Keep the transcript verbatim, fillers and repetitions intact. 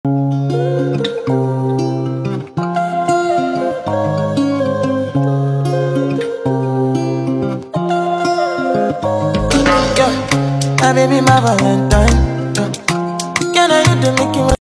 My baby, my Valentine. Can I hit the Mickey?